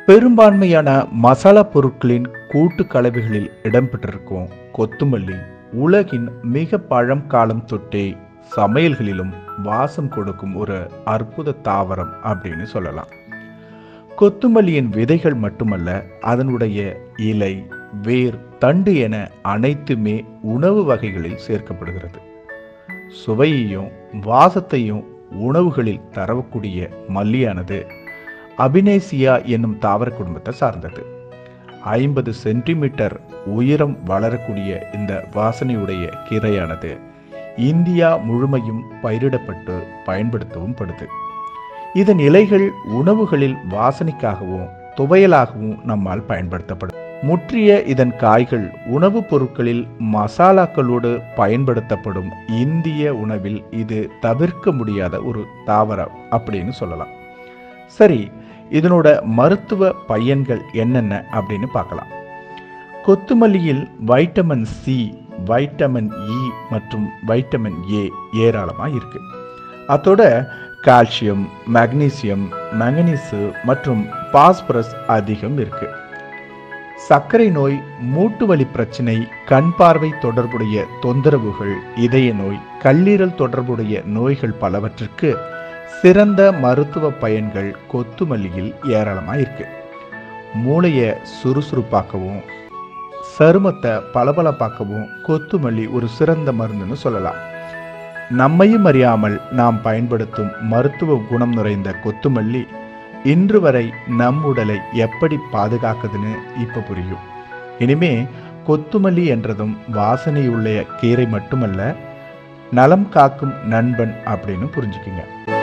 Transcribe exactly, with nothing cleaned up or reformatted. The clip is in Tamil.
பெரும்பான்மையான மசாலா பொருட்களின் கூட்டு கலவைகளில் இடம்பெற்றிருக்கும் கொத்துமல்லி உலகின் மிக பழங்காலம் தொட்டே சமையல்களிலும் வாசம் கொடுக்கும் ஒரு அற்புத தாவரம் அப்படின்னு சொல்லலாம். கொத்துமல்லியின் விதைகள் மட்டுமல்ல, அதனுடைய இலை, வேர், தண்டு என அனைத்துமே உணவு வகைகளில் சேர்க்கப்படுகிறது. சுவையையும் வாசத்தையும் உணவுகளில் தரக்கூடிய மல்லியானது அபினேசியா என்னும் தாவர குடும்பத்தை சார்ந்தது. ஐம்பது சென்டிமீட்டர் உயரம் வளரக்கூடிய இந்த வாசனையுடைய கீரையானது இந்தியா முழுமையும் பயிரிடப்பட்டு பயன்படுத்தவும் படுது. இதன் இலைகள் உணவுகளில் வாசனைக்காகவும் துவையலாகவும் நம்மால் பயன்படுத்தப்படும். முற்றிய இதன் காய்கள் உணவுப் பொருட்களில் மசாலாக்களோடு பயன்படுத்தப்படும். இந்திய உணவில் இது தவிர்க்க முடியாத ஒரு தாவரம் அப்படின்னு சொல்லலாம். சரி, இதனோட மருத்துவ பயன்கள் என்னென்ன அப்படின்னு பார்க்கலாம். கொத்துமல்லியில் வைட்டமின் சி, வைட்டமின் இ மற்றும் வைட்டமின் ஏ ஏராளமாக இருக்கு. அதோட கால்சியம், மக்னீசியம், மங்கனீசு மற்றும் பாஸ்பரஸ் அதிகம் இருக்கு. சர்க்கரை நோய், மூட்டு வலி பிரச்சனை, கண் பார்வை தொடர்புடைய தொந்தரவுகள், இதய நோய், கல்லீரல் தொடர்புடைய நோய்கள் பலவற்றிற்கு சிறந்த மருத்துவ பயன்கள் கொத்துமல்லியில் ஏராளமாக இருக்கு. மூளையை சுறுசுறுப்பாக்கவும் சருமத்தை பளபளப்பாக்கவும் கொத்துமல்லி ஒரு சிறந்த மருந்துன்னு சொல்லலாம். நம்மையும் அறியாமல் நாம் பயன்படுத்தும் மருத்துவ குணம் நிறைந்த கொத்துமல்லி இன்று வரை நம் உடலை எப்படி பாதுகாக்குதுன்னு இப்போ புரியும். இனிமே கொத்துமல்லி என்றதும் வாசனையுள்ள கீரை மட்டுமல்ல, நலம் காக்கும் நண்பன் அப்படின்னு புரிஞ்சுக்குங்க.